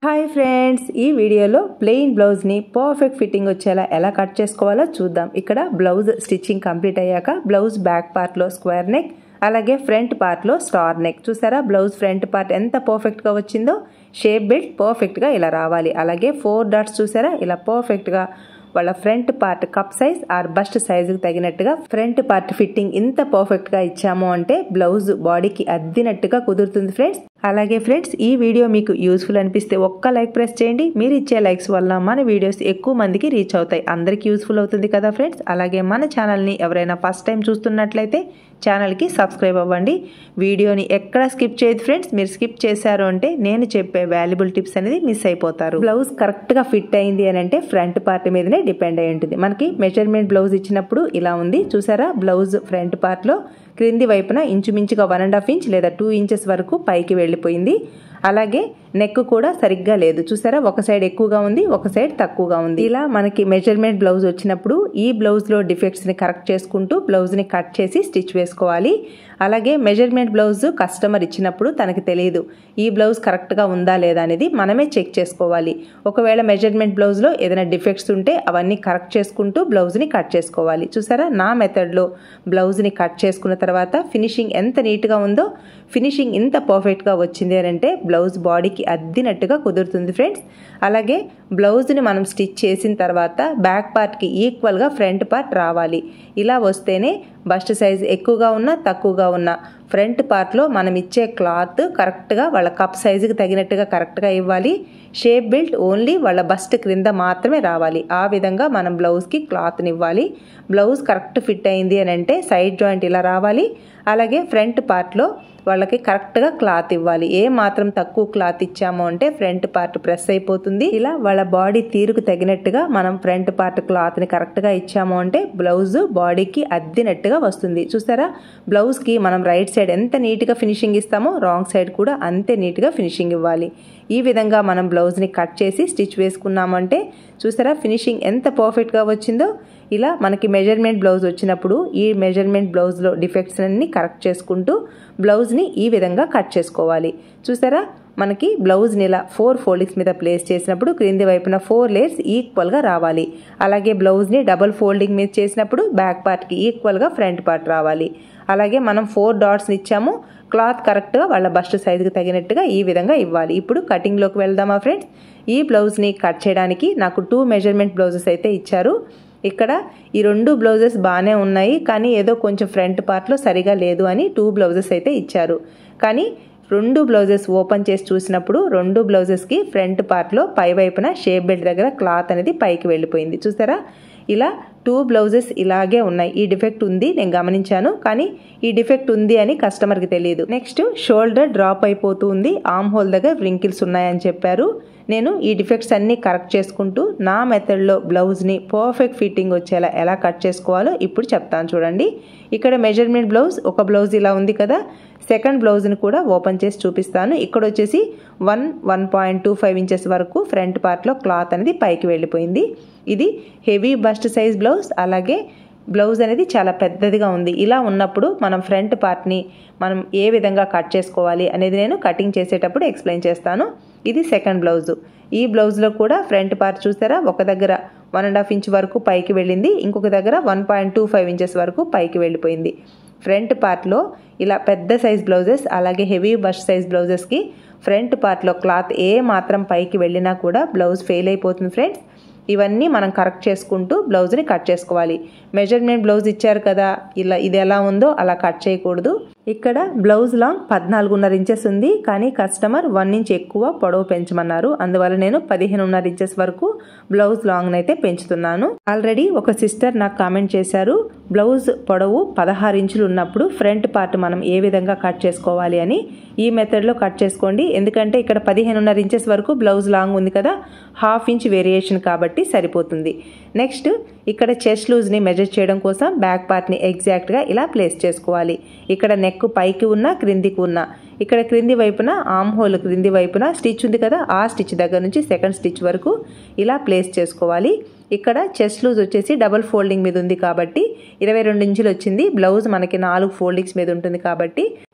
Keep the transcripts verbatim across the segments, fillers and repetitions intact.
Hi friends, ఈ వీడియోలో plain బ్లౌజ్ని పర్ఫెక్ట్ ఫిట్టింగ్ వచ్చేలా ఎలా కట్ చేసుకోవాలో చూద్దాం. ఇక్కడ బ్లౌజ్ స్టిచ్చింగ్ కంప్లీట్ అయ్యాక బ్లౌజ్ బ్యాక్ పార్ట్లో స్క్వేర్ నెక్, అలాగే ఫ్రంట్ పార్ట్లో స్టార్ నెక్. చూసారా బ్లౌజ్ ఫ్రంట్ పార్ట్ ఎంత పర్ఫెక్ట్గా వచ్చిందో. షేప్ బెల్ట్ పర్ఫెక్ట్గా ఇలా రావాలి. అలాగే ఫోర్ డాట్స్ చూసారా ఇలా పర్ఫెక్ట్గా వాళ్ళ front part cup size or bust సైజుకి తగినట్టుగా ఫ్రంట్ పార్ట్ ఫిట్టింగ్ ఇంత పర్ఫెక్ట్గా ఇచ్చాము అంటే బ్లౌజ్ బాడీకి అద్దినట్టుగా కుదురుతుంది ఫ్రెండ్స్. అలాగే ఫ్రెండ్స్, ఈ వీడియో మీకు యూస్ఫుల్ అనిపిస్తే ఒక్క లైక్ ప్రెస్ చేయండి. మీరు ఇచ్చే లైక్స్ వల్ల మన వీడియోస్ ఎక్కువ మందికి రీచ్ అవుతాయి, అందరికీ యూస్ఫుల్ అవుతుంది కదా ఫ్రెండ్స్. అలాగే మన ఛానల్ని ఎవరైనా ఫస్ట్ టైం చూస్తున్నట్లయితే ఛానల్కి సబ్స్క్రైబ్ అవ్వండి. వీడియోని ఎక్కడ స్కిప్ చేయదు ఫ్రెండ్స్. మీరు స్కిప్ చేశారు అంటే నేను చెప్పే వాల్యుబుల్ టిప్స్ అనేది మిస్ అయిపోతారు. బ్లౌజ్ కరెక్ట్గా ఫిట్ అయింది అని అంటే ఫ్రంట్ పార్ట్ మీదనే డిపెండ్ అయి ఉంటుంది. మనకి మెజర్మెంట్ బ్లౌజ్ ఇచ్చినప్పుడు ఇలా ఉంది చూసారా. బ్లౌజ్ ఫ్రంట్ పార్ట్లో క్రింది వైపున ఇంచుమించుగా వన్ అండ్ హాఫ్ ఇంచ్ లేదా టూ ఇంచెస్ వరకు పైకి వెళ్ళిపోయింది. అలాగే నెక్ కూడా సరిగ్గా లేదు చూసారా, ఒక సైడ్ ఎక్కువగా ఉంది, ఒక సైడ్ తక్కువగా ఉంది. ఇలా మనకి మెజర్మెంట్ బ్లౌజ్ వచ్చినప్పుడు ఈ బ్లౌజ్లో డిఫెక్ట్స్ని కరెక్ట్ చేసుకుంటూ బ్లౌజ్ని కట్ చేసి స్టిచ్ వేసుకోవాలి. అలాగే మెజర్మెంట్ బ్లౌజ్ కస్టమర్ ఇచ్చినప్పుడు తనకి తెలియదు ఈ బ్లౌజ్ కరెక్ట్గా ఉందా లేదా అనేది మనమే చెక్ చేసుకోవాలి. ఒకవేళ మెజర్మెంట్ బ్లౌజ్లో ఏదైనా డిఫెక్ట్స్ ఉంటే అవన్నీ కరెక్ట్ చేసుకుంటూ బ్లౌజ్ని కట్ చేసుకోవాలి. చూసారా నా మెథడ్లో బ్లౌజ్ని కట్ చేసుకున్న తర్వాత ఫినిషింగ్ ఎంత నీట్గా ఉందో. ఫినిషింగ్ ఇంత పర్ఫెక్ట్గా వచ్చింది అని అంటే బ్లౌజ్ బాడీకి అద్దినట్టుగా కుదురుతుంది ఫ్రెండ్స్. అలాగే బ్లౌజ్ని మనం స్టిచ్ చేసిన తర్వాత బ్యాక్ పార్ట్కి ఈక్వల్గా ఫ్రంట్ పార్ట్ రావాలి. ఇలా వస్తేనే బస్ట్ సైజ్ ఎక్కువగా ఉన్నా తక్కువగా ఉన్నా ఫ్రంట్ పార్ట్లో మనం ఇచ్చే క్లాత్ కరెక్ట్గా వాళ్ళ కప్ సైజుకి తగినట్టుగా కరెక్ట్గా ఇవ్వాలి. షేప్ బెల్ట్ ఓన్లీ వాళ్ళ బస్ట్ క్రింద మాత్రమే రావాలి. ఆ విధంగా మనం బ్లౌజ్కి క్లాత్ని ఇవ్వాలి. బ్లౌజ్ కరెక్ట్ ఫిట్ అయింది అని అంటే సైడ్ జాయింట్ ఇలా రావాలి. అలాగే ఫ్రంట్ పార్ట్లో వాళ్ళకి కరెక్ట్గా క్లాత్ ఇవ్వాలి. ఏ మాత్రం తక్కువ క్లాత్ ఇచ్చాము అంటే ఫ్రంట్ పార్ట్ ప్రెస్ అయిపోతుంది. ఇలా వాళ్ళ బాడీ తీరుకు తగినట్టుగా మనం ఫ్రంట్ పార్ట్ క్లాత్ని కరెక్ట్గా ఇచ్చాము అంటే బ్లౌజ్ బాడీకి అద్దినట్టుగా వస్తుంది. చూసారా బ్లౌజ్కి మనం రైట్ సైడ్ ఎంత నీట్గా ఫినిషింగ్ ఇస్తామో రాంగ్ సైడ్ కూడా అంతే నీట్గా ఫినిషింగ్ ఇవ్వాలి. ఈ విధంగా మనం బ్లౌజ్ని కట్ చేసి స్టిచ్ వేసుకున్నామంటే చూసారా ఫినిషింగ్ ఎంత పర్ఫెక్ట్గా వచ్చిందో. ఇలా మనకి మెజర్మెంట్ బ్లౌజ్ వచ్చినప్పుడు ఈ మెజర్మెంట్ బ్లౌజ్లో డిఫెక్ట్స్ అన్ని కరెక్ట్ చేసుకుంటూ బ్లౌజ్ని ఈ విధంగా కట్ చేసుకోవాలి. చూసారా మనకి బ్లౌజ్ని ఇలా ఫోర్ ఫోల్డింగ్స్ మీద ప్లేస్ చేసినప్పుడు క్రింది వైపున ఫోర్ లేయర్స్ ఈక్వల్గా రావాలి. అలాగే బ్లౌజ్ని డబుల్ ఫోల్డింగ్ మీద చేసినప్పుడు బ్యాక్ పార్ట్కి ఈక్వల్గా ఫ్రంట్ పార్ట్ రావాలి. అలాగే మనం ఫోర్ డాట్స్ని ఇచ్చాము, క్లాత్ కరెక్ట్గా వాళ్ళ బస్ట్ సైజుకి తగినట్టుగా ఈ విధంగా ఇవ్వాలి. ఇప్పుడు కటింగ్లోకి వెళ్దామా ఫ్రెండ్స్. ఈ బ్లౌజ్ని కట్ చేయడానికి నాకు టూ మెజర్మెంట్ బ్లౌజెస్ అయితే ఇచ్చారు. ఇక్కడ ఈ రెండు బ్లౌజెస్ బాగానే ఉన్నాయి, కానీ ఏదో కొంచెం ఫ్రంట్ పార్ట్లో సరిగా లేదు అని టూ బ్లౌజెస్ అయితే ఇచ్చారు. కానీ రెండు బ్లౌజెస్ ఓపెన్ చేసి చూసినప్పుడు రెండు బ్లౌజెస్కి ఫ్రంట్ పార్ట్లో పై వైపున షేప్ బెల్ట్ దగ్గర క్లాత్ అనేది పైకి వెళ్ళిపోయింది. చూసారా ఇలా టూ బ్లౌజెస్ ఇలాగే ఉన్నాయి. ఈ డిఫెక్ట్ ఉంది నేను గమనించాను, కానీ ఈ డిఫెక్ట్ ఉంది అని కస్టమర్కి తెలియదు. నెక్స్ట్ షోల్డర్ డ్రాప్ అయిపోతూ ఉంది, ఆర్మ్ హోల్ దగ్గర వ్రింకిల్స్ ఉన్నాయని చెప్పారు. నేను ఈ డిఫెక్ట్స్ అన్నీ కరెక్ట్ చేసుకుంటూ నా మెథడ్లో బ్లౌజ్ని పర్ఫెక్ట్ ఫిట్టింగ్ వచ్చేలా ఎలా కట్ చేసుకోవాలో ఇప్పుడు చెప్తాను చూడండి. ఇక్కడ మెజర్మెంట్ బ్లౌజ్ ఒక బ్లౌజ్ ఇలా ఉంది కదా, సెకండ్ బ్లౌజ్ని కూడా ఓపెన్ చేసి చూపిస్తాను. ఇక్కడ వచ్చేసి one one point two five inches వరకు ఫ్రంట్ పార్ట్లో క్లాత్ అనేది పైకి వెళ్ళిపోయింది. ఇది హెవీ బస్ట్ సైజ్ బ్లౌజ్. అలాగే బ్లౌజ్ అనేది చాలా పెద్దదిగా ఉంది. ఇలా ఉన్నప్పుడు మనం ఫ్రంట్ పార్ట్ని మనం ఏ విధంగా కట్ చేసుకోవాలి అనేది నేను కటింగ్ చేసేటప్పుడు ఎక్స్ప్లెయిన్ చేస్తాను. ఇది సెకండ్ బ్లౌజు. ఈ బ్లౌజ్లో కూడా ఫ్రంట్ పార్ట్ చూసారా ఒక దగ్గర వన్ అండ్ హాఫ్ ఇంచ్ వరకు పైకి వెళ్ళింది, ఇంకొక దగ్గర one point two five inches వరకు పైకి వెళ్ళిపోయింది. ఫ్రంట్ పార్ట్లో ఇలా పెద్ద సైజ్ బ్లౌజెస్ అలాగే హెవీ బస్ట్ సైజ్ బ్లౌజెస్కి ఫ్రంట్ పార్ట్లో క్లాత్ ఏ మాత్రం పైకి వెళ్ళినా కూడా బ్లౌజ్ ఫెయిల్ అయిపోతుంది ఫ్రెండ్స్. ఇవన్నీ మనం కరెక్ట్ చేసుకుంటూ బ్లౌజ్ని కట్ చేసుకోవాలి. మెజర్మెంట్ బ్లౌజ్ ఇచ్చారు కదా, ఇలా ఇది ఎలా ఉందో అలా కట్ చేయకూడదు. ఇక్కడ బ్లౌజ్ లాంగ్ పద్నాలుగున్నర ఇంచెస్ ఉంది, కానీ కస్టమర్ వన్ ఇంచ్ ఎక్కువ పొడవు పెంచమన్నారు. అందువల్ల నేను పదిహేనున్నర ఇంచెస్ వరకు బ్లౌజ్ లాంగ్ అయితే పెంచుతున్నాను. ఆల్రెడీ ఒక సిస్టర్ నాకు కామెంట్ చేశారు బ్లౌజ్ పొడవు పదహారు ఇంచులు ఉన్నప్పుడు ఫ్రంట్ పార్ట్ మనం ఏ విధంగా కట్ చేసుకోవాలి అని. ఈ మెథడ్లో కట్ చేసుకోండి, ఎందుకంటే ఇక్కడ పదిహేనున్నర ఇంచెస్ వరకు బ్లౌజ్ లాంగ్ ఉంది కదా, హాఫ్ ఇంచ్ వేరియేషన్ కాబట్టి సరిపోతుంది. నెక్స్ట్ ఇక్కడ చెస్ట్ లూజ్ని మెజర్ చేయడం కోసం బ్యాక్ పార్ట్ని ఎగ్జాక్ట్గా ఇలా ప్లేస్ చేసుకోవాలి. ఇక్కడ నెక్ పైకి ఉన్న క్రిందికి ఉన్న ఇక్కడ క్రింది వైపున ఆర్మ్ హోల్ క్రింది వైపున స్టిచ్ ఉంది కదా, ఆ స్టిచ్ దగ్గర నుంచి సెకండ్ స్టిచ్ వరకు ఇలా ప్లేస్ చేసుకోవాలి. ఇక్కడ చెస్ట్ లూజ్ వచ్చేసి డబుల్ ఫోల్డింగ్ మీద ఉంది కాబట్టి ఇరవై రెండు ఇంచులు వచ్చింది. బ్లౌజ్ మనకి నాలుగు ఫోల్డింగ్స్ మీద ఉంటుంది కాబట్టి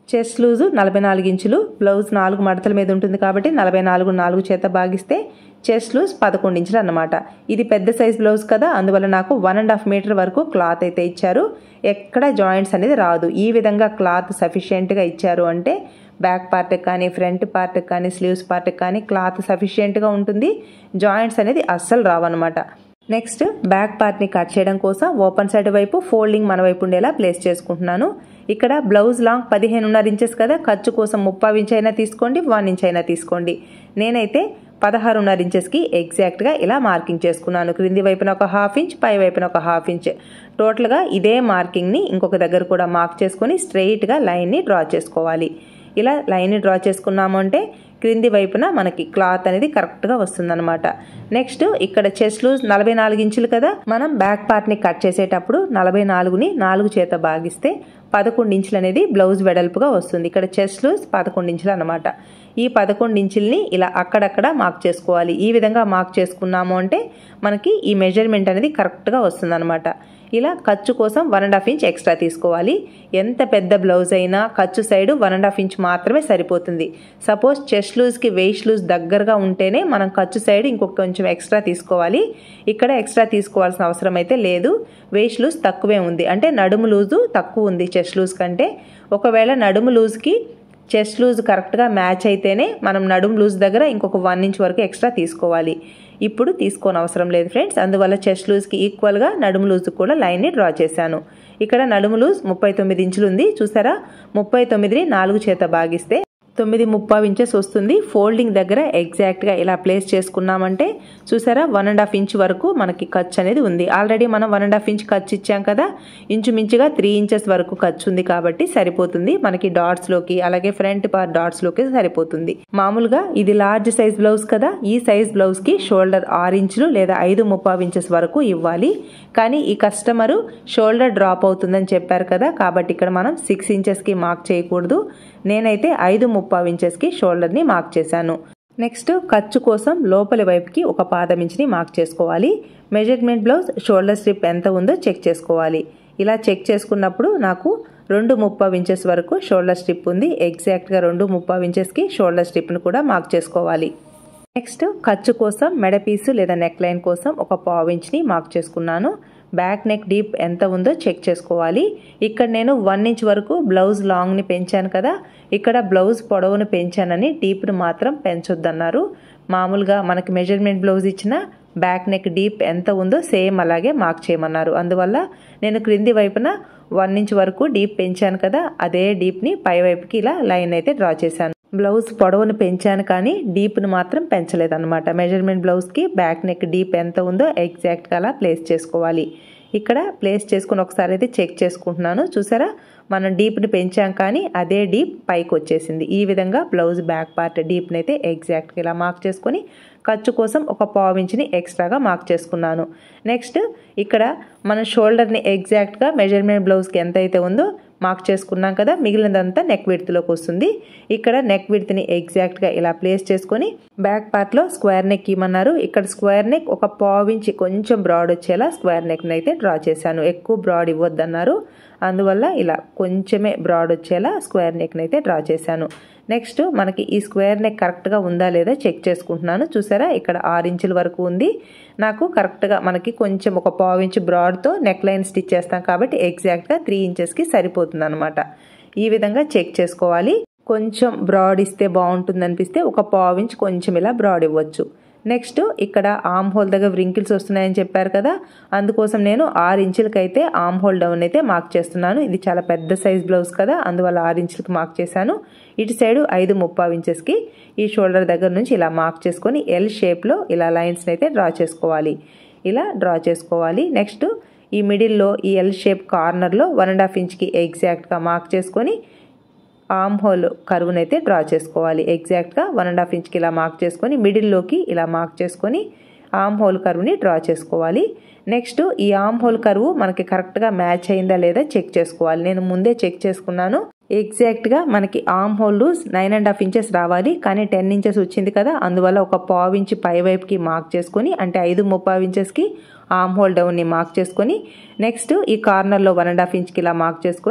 చెస్ట్ లూజు నలభై నాలుగు ఇంచులు, బ్లౌజ్ నాలుగు మడతల మీద ఉంటుంది కాబట్టి నలభై నాలుగు నాలుగు చేత భాగిస్తే చెస్ట్ లూజ్ పదకొండు ఇంచులు అన్నమాట. ఇది పెద్ద సైజ్ బ్లౌజ్ కదా, అందువల్ల నాకు వన్ అండ్ హాఫ్ మీటర్ వరకు క్లాత్ అయితే ఇచ్చారు. ఎక్కడ జాయింట్స్ అనేది రాదు. ఈ విధంగా క్లాత్ సఫిషియెంట్గా ఇచ్చారు అంటే బ్యాక్ పార్ట్కి కానీ ఫ్రంట్ పార్ట్కి కానీ స్లీవ్స్ పార్ట్కి కానీ క్లాత్ సఫిషియెంట్గా ఉంటుంది. జాయింట్స్ అనేది అస్సలు రావన్నమాట. నెక్స్ట్ బ్యాక్ పార్ట్ని కట్ చేయడం కోసం ఓపెన్ సైడ్ వైపు ఫోల్డింగ్ మన వైపు ఉండేలా ప్లేస్ చేసుకుంటున్నాను. ఇక్కడ బ్లౌజ్ లాంగ్ పదిహేనున్నర ఇంచెస్ కదా, ఖర్చు కోసం ముప్పై ఇంచ్ అయినా తీసుకోండి, వన్ ఇంచ్ అయినా తీసుకోండి. నేనైతే పదహారున్నర ఇంచెస్కి ఎగ్జాక్ట్గా ఇలా మార్కింగ్ చేసుకున్నాను. క్రింది వైపున ఒక హాఫ్ ఇంచ్, పై వైపున ఒక హాఫ్ ఇంచ్. టోటల్గా ఇదే మార్కింగ్ని ఇంకొక దగ్గర కూడా మార్క్ చేసుకొని స్ట్రెయిట్గా లైన్ని డ్రా చేసుకోవాలి. ఇలా లైన్ని డ్రా చేసుకున్నాము అంటే క్రింది వైపున మనకి క్లాత్ అనేది కరెక్ట్గా వస్తుందన్నమాట. నెక్స్ట్ ఇక్కడ చెస్ట్ లూజ్ నలభై నాలుగు ఇంచులు కదా, మనం బ్యాక్ పార్ట్ని కట్ చేసేటప్పుడు నలభై నాలుగుని నాలుగు చేత భాగిస్తే పదకొండు ఇంచులు అనేది బ్లౌజ్ వెడల్పుగా వస్తుంది. ఇక్కడ చెస్ట్ లూజ్ పదకొండు ఇంచులు అనమాట. ఈ పదకొండు ఇంచుల్ని ఇలా అక్కడక్కడ మార్క్ చేసుకోవాలి. ఈ విధంగా మార్క్ చేసుకున్నాము అంటే మనకి ఈ మెజర్మెంట్ అనేది కరెక్ట్గా వస్తుంది అనమాట. ఇలా ఖర్చు కోసం one and half inch extra తీసుకోవాలి. ఎంత పెద్ద బ్లౌజ్ అయినా ఖర్చు side one and half inch మాత్రమే సరిపోతుంది. సపోజ్ చెస్ట్ లూజ్కి వెయిస్ట్ లూజ్ దగ్గరగా ఉంటేనే మనం ఖర్చు సైడ్ ఇంకొక కొంచెం ఎక్స్ట్రా తీసుకోవాలి. ఇక్కడ ఎక్స్ట్రా తీసుకోవాల్సిన అవసరం అయితే లేదు. వెయిస్ట్ లూజ్ తక్కువే ఉంది, అంటే నడుము లూజు తక్కువ ఉంది చెస్ట్ లూజ్ కంటే. ఒకవేళ నడుము లూజ్కి చెస్ట్ లూజ్ కరెక్ట్గా మ్యాచ్ అయితేనే మనం నడుము లూజ్ దగ్గర ఇంకొక వన్ ఇంచ్ వరకు ఎక్స్ట్రా తీసుకోవాలి. ఇప్పుడు తీసుకోని అవసరం లేదు ఫ్రెండ్స్. అందువల్ల చెస్ట్ లూజ్కి ఈక్వల్గా నడుము లూజ్కి కూడా లైన్ని డ్రా చేశాను. ఇక్కడ నడుము లూజ్ ముప్పై తొమ్మిది ఇంచులు ఉంది చూసారా. ముప్పై తొమ్మిదిని నాలుగు చేత భాగిస్తే తొమ్మిది ముప్పై ఇంచెస్ వస్తుంది. ఫోల్డింగ్ దగ్గర ఎగ్జాక్ట్గా ఇలా ప్లేస్ చేసుకున్నామంటే చూసారా వన్ అండ్ హాఫ్ ఇంచ్ వరకు మనకి ఖర్చు అనేది ఉంది. ఆల్రెడీ మనం వన్ అండ్ హాఫ్ ఇంచ్ ఖర్చు ఇచ్చాం కదా, ఇంచుమించుగా త్రీ ఇంచెస్ వరకు ఖర్చు ఉంది కాబట్టి సరిపోతుంది మనకి డాట్స్లోకి, అలాగే ఫ్రంట్ పార్ట్ డాట్స్లోకి సరిపోతుంది. మామూలుగా ఇది లార్జ్ సైజ్ బ్లౌజ్ కదా, ఈ సైజ్ బ్లౌజ్కి షోల్డర్ ఆరు ఇంచులు లేదా ఐదు ముప్పై ఇంచెస్ వరకు ఇవ్వాలి. కానీ ఈ కస్టమరు షోల్డర్ డ్రాప్ అవుతుందని చెప్పారు కదా, కాబట్టి ఇక్కడ మనం సిక్స్ ఇంచెస్కి మార్క్ చేయకూడదు. నేనైతే ఐదు ముప్పై ఇంచెస్కి షోల్డర్ని మార్క్ చేశాను. నెక్స్ట్ ఖర్చు కోసం లోపలి వైపుకి ఒక పాదం ఇంచుని మార్క్ చేసుకోవాలి. మెజర్మెంట్ బ్లౌజ్ షోల్డర్ స్ట్రిప్ ఎంత ఉందో చెక్ చేసుకోవాలి. ఇలా చెక్ చేసుకున్నప్పుడు నాకు రెండు ముప్పై ఇంచెస్ వరకు షోల్డర్ స్ట్రిప్ ఉంది. ఎగ్జాక్ట్గా రెండు ముప్పై ఇంచెస్కి షోల్డర్ స్ట్రిప్ను కూడా మార్క్ చేసుకోవాలి. నెక్స్ట్ ఖర్చు కోసం మెడ పీసు లేదా నెక్ లైన్ కోసం ఒక పావు ఇంచ్ని మార్క్ చేసుకున్నాను. బ్యాక్ నెక్ డీప్ ఎంత ఉందో చెక్ చేసుకోవాలి. ఇక్కడ నేను వన్ ఇంచ్ వరకు బ్లౌజ్ లాంగ్ని పెంచాను కదా, ఇక్కడ బ్లౌజ్ పొడవును పెంచానని డీప్ను మాత్రం పెంచొద్దన్నారు. మామూలుగా మనకి మెజర్మెంట్ బ్లౌజ్ ఇచ్చిన బ్యాక్ నెక్ డీప్ ఎంత ఉందో సేమ్ అలాగే మార్క్ చేయమన్నారు. అందువల్ల నేను క్రింది వైపున వన్ ఇంచ్ వరకు డీప్ పెంచాను కదా, అదే డీప్ని పై వైపుకి ఇలా లైన్ అయితే డ్రా చేశాను. బ్లౌజ్ పొడవును పెంచాను కానీ డీప్ను మాత్రం పెంచలేదన్నమాట. మెజర్మెంట్ బ్లౌజ్కి బ్యాక్ నెక్ డీప్ ఎంత ఉందో ఎగ్జాక్ట్గా అలా ప్లేస్ చేసుకోవాలి. ఇక్కడ ప్లేస్ చేసుకుని ఒకసారి అయితే చెక్ చేసుకుంటున్నాను. చూసారా మనం డీప్ని పెంచాం కానీ అదే డీప్ పైకి వచ్చేసింది. ఈ విధంగా బ్లౌజ్ బ్యాక్ పార్ట్ డీప్ని అయితే ఎగ్జాక్ట్గా ఇలా మార్క్ చేసుకొని ఖర్చు కోసం ఒక పావు ఇంచుని ఎక్స్ట్రాగా మార్క్ చేసుకున్నాను. నెక్స్ట్ ఇక్కడ మన షోల్డర్ని ఎగ్జాక్ట్గా మెజర్మెంట్ బ్లౌజ్కి ఎంత అయితే ఉందో మార్క్ చేసుకున్నాం కదా, మిగిలినదంతా నెక్ విడ్త్లోకి వస్తుంది. ఇక్కడ నెక్ విడ్త్ని ఎగ్జాక్ట్గా ఇలా ప్లేస్ చేసుకొని బ్యాక్ పార్ట్లో స్క్వేర్ నెక్ ఇవ్వమన్నారు. ఇక్కడ స్క్వేర్ నెక్ ఒక పావు ఇంచి కొంచెం బ్రాడ్ వచ్చేలా స్క్వేర్ నెక్ని అయితే డ్రా చేశాను. ఎక్కువ బ్రాడ్ ఇవ్వద్దన్నారు, అందువల్ల ఇలా కొంచెమే బ్రాడ్ వచ్చేలా స్క్వేర్ నెక్ని అయితే డ్రా చేశాను. నెక్స్ట్ మనకి ఈ స్క్వేర్ నెక్ కరెక్ట్గా ఉందా లేదా చెక్ చేసుకుంటున్నాను. చూసారా ఇక్కడ ఆరు ఇంచుల వరకు ఉంది. నాకు కరెక్ట్గా మనకి కొంచెం ఒక పావు ఇంచు బ్రాడ్తో నెక్ లైన్ స్టిచ్ చేస్తాం కాబట్టి ఎగ్జాక్ట్గా త్రీ ఇంచెస్కి సరిపోతుంది అనమాట. ఈ విధంగా చెక్ చేసుకోవాలి. కొంచెం బ్రాడ్ ఇస్తే బాగుంటుంది అనిపిస్తే ఒక పావు ఇంచ్ కొంచెం ఇలా బ్రాడ్ ఇవ్వచ్చు. నెక్స్ట్ ఇక్కడ ఆమ్ హోల్ దగ్గర వ్రింకిల్స్ వస్తున్నాయని చెప్పారు కదా, అందుకోసం నేను ఆరు ఇంచులకైతే ఆమ్ హోల్ డౌన్ అయితే మార్క్ చేస్తున్నాను. ఇది చాలా పెద్ద సైజ్ బ్లౌజ్ కదా, అందువల్ల ఆరు ఇంచులకి మార్క్ చేశాను. ఇటు సైడు ఐదు ముప్పై ఇంచెస్కి ఈ షోల్డర్ దగ్గర నుంచి ఇలా మార్క్ చేసుకొని ఎల్ షేప్లో ఇలా లైన్స్ని అయితే డ్రా చేసుకోవాలి. ఇలా డ్రా చేసుకోవాలి. నెక్స్ట్ ఈ మిడిల్లో ఈ ఎల్ షేప్ కార్నర్లో వన్ అండ్ హాఫ్ ఇంచ్కి ఎగ్జాక్ట్గా మార్క్ చేసుకొని ఆమ్ హోల్ కర్వ్ని అయితే డ్రా చేసుకోవాలి. ఎగ్జాక్ట్గా వన్ అండ్ హాఫ్ ఇంచ్కి ఇలా మార్క్ చేసుకొని మిడిల్లోకి ఇలా మార్క్ చేసుకొని ఆమ్ హోల్ కర్వ్ని డ్రా చేసుకోవాలి. నెక్స్ట్ ఈ ఆమ్ హోల్ కర్వ్ మనకి కరెక్ట్గా మ్యాచ్ అయిందా లేదా చెక్ చేసుకోవాలి. నేను ముందే చెక్ చేసుకున్నాను. ఎగ్జాక్ట్గా మనకి arm hole loose nine and half inches రావాలి, కానీ టెన్ ఇంచెస్ వచ్చింది కదా, అందువల్ల ఒక పావు ఇంచ్ పై వైపుకి మార్క్ చేసుకొని అంటే ఐదు ముప్పై ఇంచెస్కి ఆమ్ హోల్ డౌన్ని మార్క్ చేసుకొని నెక్స్ట్ ఈ కార్నర్లో వన్ అండ్ హాఫ్ ఇంచ్కి ఇలా మార్క్ చేసుకొని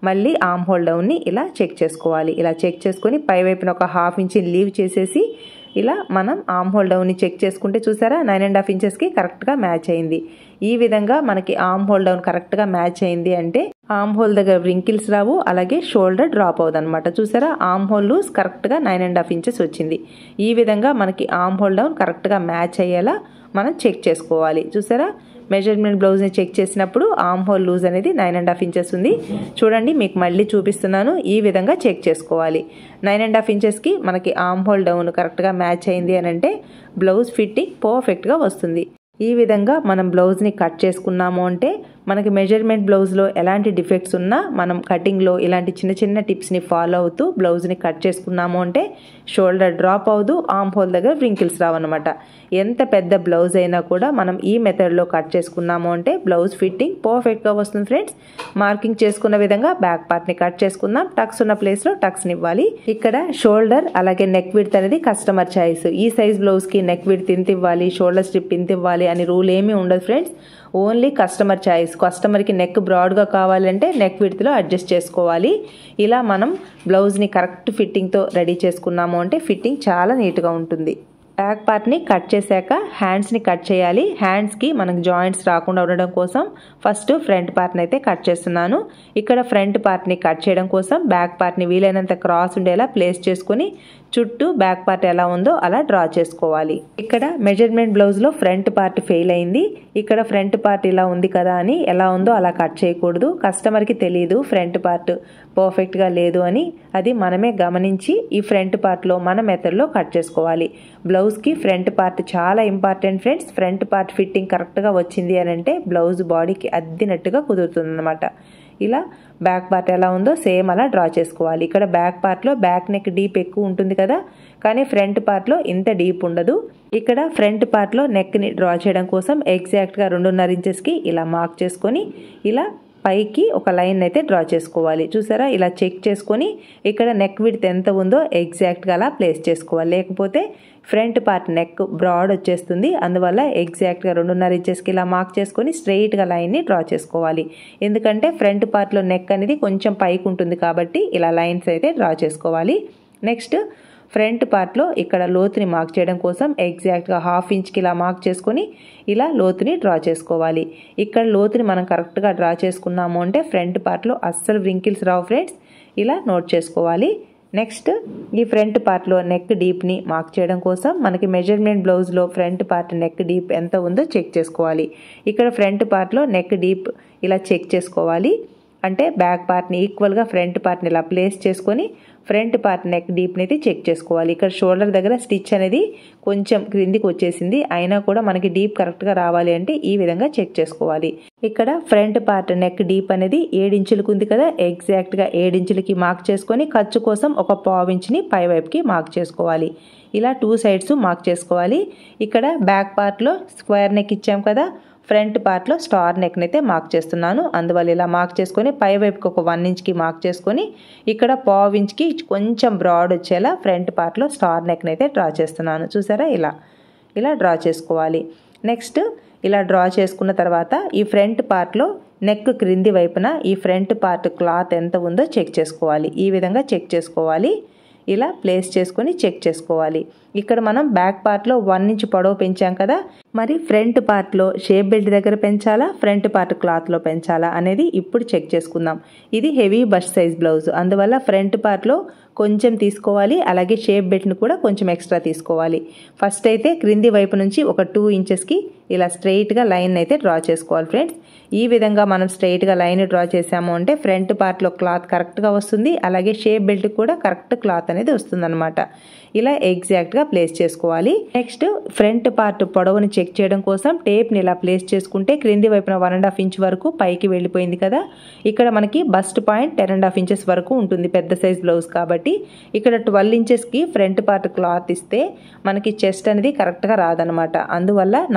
మళ్ళీ ఆర్మ్ హోల్ డౌన్ని ఇలా చెక్ చేసుకోవాలి. ఇలా చెక్ చేసుకొని పై వైపున ఒక హాఫ్ ఇంచ్ లీవ్ చేసేసి ఇలా మనం ఆర్మ్ హోల్ డౌన్ని చెక్ చేసుకుంటే చూసారా నైన్ అండ్ హాఫ్ ఇంచెస్కి కరెక్ట్గా మ్యాచ్ అయింది. ఈ విధంగా మనకి ఆర్మ్ హోల్ డౌన్ కరెక్ట్గా మ్యాచ్ అయింది అంటే ఆర్మ్ హోల్ దగ్గర వ్రింకిల్స్ రావు, అలాగే షోల్డర్ డ్రాప్ అవుతుంది అనమాట. చూసారా ఆర్మ్ హోల్ లూజ్ కరెక్ట్గా నైన్ అండ్ హాఫ్ ఇంచెస్ వచ్చింది. ఈ విధంగా మనకి ఆర్మ్ హోల్ డౌన్ కరెక్ట్గా మ్యాచ్ అయ్యేలా మనం చెక్ చేసుకోవాలి. చూసారా మెజర్మెంట్ బ్లౌజ్ని చెక్ చేసినప్పుడు ఆర్మ్ హోల్ లూజ్ అనేది నైన్ అండ్ హాఫ్ ఇంచెస్ ఉంది. చూడండి మీకు మళ్ళీ చూపిస్తున్నాను. ఈ విధంగా చెక్ చేసుకోవాలి. నైన్ అండ్ హాఫ్ ఇంచెస్కి మనకి ఆర్మ్ హోల్ డౌన్ కరెక్ట్గా మ్యాచ్ అయింది అని అంటే బ్లౌజ్ ఫిట్టింగ్ పర్ఫెక్ట్గా వస్తుంది. ఈ విధంగా మనం బ్లౌజ్ని కట్ చేసుకున్నాము అంటే మనకి మెజర్మెంట్ బ్లౌజ్లో ఎలాంటి డిఫెక్ట్స్ ఉన్నా మనం కటింగ్లో ఇలాంటి చిన్న చిన్న టిప్స్ని ఫాలో అవుతూ బ్లౌజ్ని కట్ చేసుకున్నాము అంటే షోల్డర్ డ్రాప్ అవ్వదు, ఆర్మ్ హోల్ దగ్గర వ్రింకిల్స్ రావన్నమాట. ఎంత పెద్ద బ్లౌజ్ అయినా కూడా మనం ఈ మెథడ్లో కట్ చేసుకున్నాము అంటే బ్లౌజ్ ఫిట్టింగ్ పర్ఫెక్ట్గా వస్తుంది ఫ్రెండ్స్. మార్కింగ్ చేసుకున్న విధంగా బ్యాక్ పార్ట్ని కట్ చేసుకుందాం. టక్స్ ఉన్న ప్లేస్లో టక్స్ని ఇవ్వాలి. ఇక్కడ షోల్డర్ అలాగే నెక్ విడ్త్ అనేది కస్టమర్ చాయిస్. ఈ సైజ్ బ్లౌజ్కి నెక్ విడ్త్ ఇంత ఇవ్వాలి, షోల్డర్ స్ట్రిప్ ఇంత ఇవ్వాలి అని రూల్ ఏమీ ఉండదు ఫ్రెండ్స్. Only customer choice. కస్టమర్కి నెక్ బ్రాడ్గా కావాలంటే నెక్ విడ్త్లో అడ్జస్ట్ చేసుకోవాలి. ఇలా మనం బ్లౌజ్ని కరెక్ట్ ఫిట్టింగ్తో రెడీ చేసుకున్నాము అంటే ఫిట్టింగ్ చాలా నీట్గా ఉంటుంది. బ్యాక్ పార్ట్ని కట్ చేశాక హ్యాండ్స్ని కట్ చేయాలి. హ్యాండ్స్కి మనకు జాయింట్స్ రాకుండా ఉండడం కోసం ఫస్ట్ ఫ్రంట్ పార్ట్ని అయితే కట్ చేస్తున్నాను. ఇక్కడ ఫ్రంట్ పార్ట్ని కట్ చేయడం కోసం బ్యాక్ పార్ట్ని వీలైనంత క్రాస్ ఉండేలా ప్లేస్ చేసుకుని చుట్టూ బ్యాక్ పార్ట్ ఎలా ఉందో అలా డ్రా చేసుకోవాలి. ఇక్కడ మెజర్మెంట్ బ్లౌజ్లో ఫ్రంట్ పార్ట్ ఫెయిల్ అయింది. ఇక్కడ ఫ్రంట్ పార్ట్ ఇలా ఉంది కదా అని ఎలా ఉందో అలా కట్ చేయకూడదు. కస్టమర్కి తెలియదు ఫ్రంట్ పార్ట్ పర్ఫెక్ట్గా లేదు అని. అది మనమే గమనించి ఈ ఫ్రంట్ పార్ట్లో మన మెథడ్లో కట్ చేసుకోవాలి. బ్లౌజ్కి ఫ్రంట్ పార్ట్ చాలా important friends. Front part fitting కరెక్ట్గా వచ్చింది అని అంటే బ్లౌజ్ బాడీకి అద్దినట్టుగా కుదురుతుంది అనమాట. ఇలా బ్యాక్ పార్ట్ ఎలా ఉందో సేమ్ అలా డ్రా చేసుకోవాలి. ఇక్కడ బ్యాక్ పార్ట్లో బ్యాక్ నెక్ డీప్ ఎక్కువ ఉంటుంది కదా, కానీ ఫ్రంట్ పార్ట్లో ఇంత డీప్ ఉండదు. ఇక్కడ ఫ్రంట్ పార్ట్లో నెక్ని డ్రా చేయడం కోసం ఎగ్జాక్ట్గా రెండున్నర ఇంచెస్కి ఇలా మార్క్ చేసుకొని ఇలా పైకి ఒక లైన్ అయితే డ్రా చేసుకోవాలి. చూసారా ఇలా చెక్ చేసుకొని ఇక్కడ నెక్ విడ్త్ ఎంత ఉందో ఎగ్జాక్ట్గా అలా ప్లేస్ చేసుకోవాలి. లేకపోతే ఫ్రంట్ పార్ట్ నెక్ బ్రాడ్ వచ్చేస్తుంది. అందువల్ల ఎగ్జాక్ట్గా రెండున్నర ఇంచెస్కి ఇలా మార్క్ చేసుకొని స్ట్రెయిట్గా లైన్ని డ్రా చేసుకోవాలి. ఎందుకంటే ఫ్రంట్ పార్ట్లో నెక్ అనేది కొంచెం పైకి ఉంటుంది కాబట్టి ఇలా లైన్స్ అయితే డ్రా చేసుకోవాలి. నెక్స్ట్ ఫ్రంట్ పార్ట్లో ఇక్కడ లోతుని మార్క్ చేయడం కోసం ఎగ్జాక్ట్గా హాఫ్ ఇంచ్కి ఇలా మార్క్ చేసుకొని ఇలా లోతుని డ్రా చేసుకోవాలి. ఇక్కడ లోతుని మనం కరెక్ట్గా డ్రా చేసుకున్నాము అంటే ఫ్రంట్ పార్ట్లో అస్సలు వ్రింకిల్స్ రావు ఫ్రెండ్స్. ఇలా నోట్ చేసుకోవాలి. నెక్స్ట్ ఈ ఫ్రంట్ పార్ట్లో నెక్ డీప్ని మార్క్ చేయడం కోసం మనకి మెజర్మెంట్ బ్లౌజ్లో ఫ్రంట్ పార్ట్ నెక్ డీప్ ఎంత ఉందో చెక్ చేసుకోవాలి. ఇక్కడ ఫ్రంట్ పార్ట్లో నెక్ డీప్ ఇలా చెక్ చేసుకోవాలి. అంటే బ్యాక్ పార్ట్ని ఈక్వల్గా ఫ్రంట్ పార్ట్ని ఇలా ప్లేస్ చేసుకొని ఫ్రంట్ పార్ట్ నెక్ డీప్ని అయితే చెక్ చేసుకోవాలి. ఇక్కడ షోల్డర్ దగ్గర స్టిచ్ అనేది కొంచెం క్రిందికి వచ్చేసింది, అయినా కూడా మనకి డీప్ కరెక్ట్గా రావాలి అంటే ఈ విధంగా చెక్ చేసుకోవాలి. ఇక్కడ ఫ్రంట్ పార్ట్ నెక్ డీప్ అనేది ఏడించులకు ఉంది కదా, ఎగ్జాక్ట్గా ఏడించులకి మార్క్ చేసుకొని ఖర్చు కోసం ఒక పావు ఇంచుని పై వైపుకి మార్క్ చేసుకోవాలి. ఇలా టూ సైడ్స్ మార్క్ చేసుకోవాలి. ఇక్కడ బ్యాక్ పార్ట్లో స్క్వేర్ నెక్ ఇచ్చాం కదా, ఫ్రంట్ పార్ట్లో స్టార్ నెక్ని అయితే మార్క్ చేస్తున్నాను. అందువల్ల ఇలా మార్క్ చేసుకొని పై వైపుకి ఒక వన్ ఇంచ్కి మార్క్ చేసుకొని ఇక్కడ పావు ఇంచ్కి కొంచెం బ్రాడ్ వచ్చేలా ఫ్రంట్ పార్ట్లో స్టార్ నెక్ని అయితే డ్రా చేస్తున్నాను. చూసారా ఇలా ఇలా డ్రా చేసుకోవాలి. నెక్స్ట్ ఇలా డ్రా చేసుకున్న తర్వాత ఈ ఫ్రంట్ పార్ట్లో నెక్ క్రింది వైపున ఈ ఫ్రంట్ పార్ట్ క్లాత్ ఎంత ఉందో చెక్ చేసుకోవాలి. ఈ విధంగా చెక్ చేసుకోవాలి. ఇలా ప్లేస్ చేసుకొని చెక్ చేసుకోవాలి. ఇక్కడ మనం బ్యాక్ పార్ట్లో వన్ ఇంచ్ పొడవు పెంచాం కదా, మరి ఫ్రంట్ పార్ట్లో షేప్ బెల్ట్ దగ్గర పెంచాలా, ఫ్రంట్ పార్ట్ క్లాత్లో పెంచాలా అనేది ఇప్పుడు చెక్ చేసుకుందాం. ఇది హెవీ బస్ట్ సైజ్ బ్లౌజ్, అందువల్ల ఫ్రంట్ పార్ట్లో కొంచెం తీసుకోవాలి, అలాగే షేప్ బెల్ట్ని కూడా కొంచెం ఎక్స్ట్రా తీసుకోవాలి. ఫస్ట్ అయితే క్రింది వైపు నుంచి ఒక టూ ఇంచెస్కి ఇలా స్ట్రెయిట్గా లైన్ అయితే డ్రా చేసుకోవాలి ఫ్రెండ్స్. ఈ విధంగా మనం స్ట్రెయిట్గా లైన్ డ్రా చేసాము అంటే ఫ్రంట్ పార్ట్లో క్లాత్ కరెక్ట్గా వస్తుంది, అలాగే షేప్ బెల్ట్ కూడా కరెక్ట్ క్లాత్ అనేది వస్తుంది అనమాట. ఇలా ఎగ్జాక్ట్గా ప్లేస్ చేసుకోవాలి. నెక్స్ట్ ఫ్రంట్ పార్ట్ పొడవుని చెక్ చేయడం కోసం టేప్ని ఇలా ప్లేస్ చేసుకుంటే క్రింది వైపున వన్ అండ్ హాఫ్ ఇంచ్ వరకు పైకి వెళ్ళిపోయింది కదా, ఇక్కడ మనకి bust point ten and half inches వరకు ఉంటుంది పెద్ద సైజ్ బ్లౌజ్ కాబట్టి. ఇక్కడ ట్వెల్వ్ ఇంచెస్కి ఫ్రంట్ పార్ట్ క్లాత్ ఇస్తే మనకి చెస్ట్ అనేది కరెక్ట్గా రాదనమాట. అందువల్ల నా మెథడ్